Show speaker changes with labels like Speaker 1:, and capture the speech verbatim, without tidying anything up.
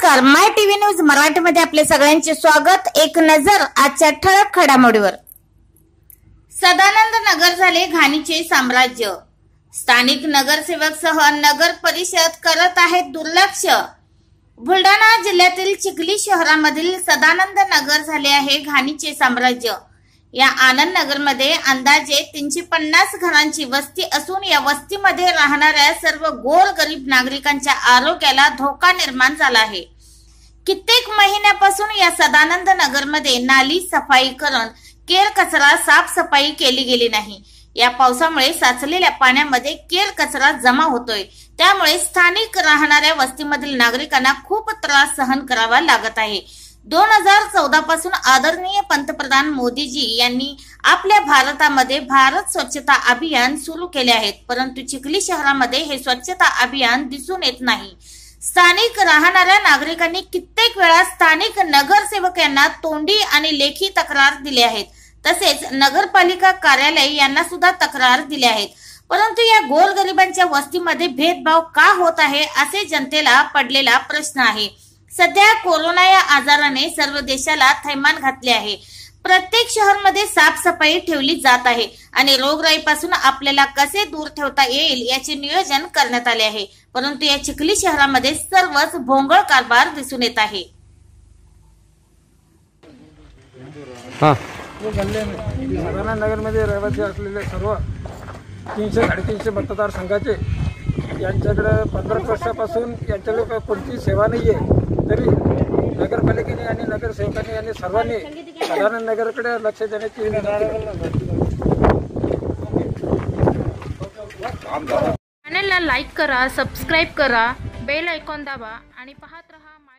Speaker 1: नमस्कार, माय TV news मराठीमध्ये आपले सगळ्यांचे स्वागत। एक नजर आजच्या ठळक घडामोडीवर। सदानंद नगर झाले घाणीचे साम्राज्य। स्थानिक नगरसेवक सह नगर परिषद करत आहेत दुर्लक्ष। बुलढाणा जिल्ह्यातील चिखली शहरामधील सदानंद नगर झाले आहे घाणीचे साम्राज्य। या आनंद नगर मध्ये अंदाजे तीनशे पन्नास घरांची वस्ती असून या वस्तीमध्ये राहणाऱ्या सर्व गोरगरीब नागरिकांच्या आरोग्याला धोका निर्माण झाला आहे। कित्येक महिन्यापासून या सदानंद नगर मध्ये नाली सफाईकरण, केर कचरा साफसफाई केली गेली नाही। या पावसामुळे साचलेल्या पाण्यामध्ये केर कचरा जमा होतोय, त्यामुळे स्थानिक राहणाऱ्या वस्तीमधील नागरिकांना खूप त्रास सहन करावा लागत आहे। दोन हजार चौदा पासून आदरणीय पंतप्रधान मोदीजी यांनी आपल्या भारतामध्ये भारत स्वच्छता अभियान सुरू केले आहेत, परंतु चिखली शहरामध्ये हे स्वच्छता अभियान दिसून येत नाही। स्थानिक राहणाऱ्या नागरिकांनी कित्येक वेळा स्थानिक नगरसेवक यांना तोंडी आणि लेखी तक्रार दिली आहेत, तसेच नगरपालिका कार्यालय यांना सुद्धा तक्रार दिल्या आहेत, परंतु या गोरगरिबांच्या वस्तीमध्ये भेदभाव का होत आहे असे जनतेला पडलेला प्रश्न आहे। सध्या कोरोना या आजाराने सर्व देशाला थैमान घातले आहे। प्रत्येक शहरामध्ये साफसफाई ठेवली जात आहे आणि रोगराईपासून आपल्याला कसे दूर ठेवता येईल याचे नियोजन करण्यात आले आहे, परंतु या चिखली शहरामध्ये सर्वच भोंगळ कारभार दिसून येत आहे।
Speaker 2: सदानंद नगर मध्ये रहिवासी असलेले सर्व तीनशे साडेतीनशे मतदारसंघाचे यांच्याकडे पंधरा वर्षापासून यांच्याकडे कोणती सेवा नाही आहे, तरी नगरपालिकेने आणि नगरसेवकांनी यांनी सर्वांनी सदानंद नगरकडे लक्ष देण्याची
Speaker 3: चॅनलला लाईक करा, सबस्क्राईब करा, बेल आयकॉन दाबा आणि पाहत रहा।